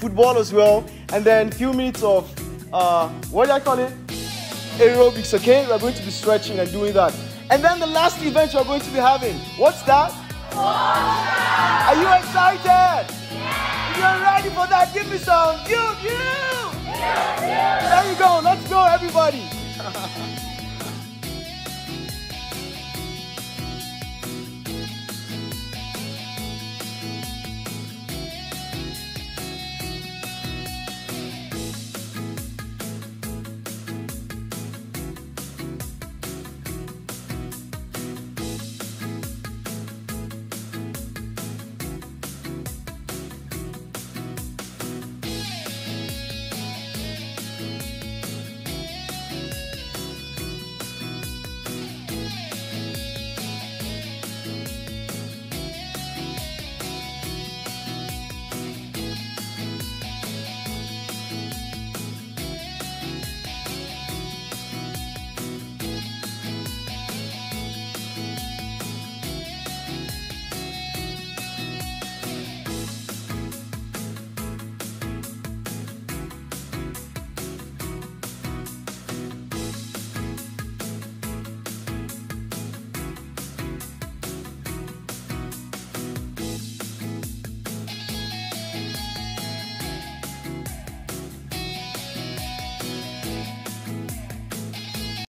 football as well, and then a few minutes of, what do I call it? Aerobics, okay? We're going to be stretching and doing that. And then the last event we're going to be having, what's that? Are you excited? If you're ready for that, give me some. There you go. Let's go, everybody.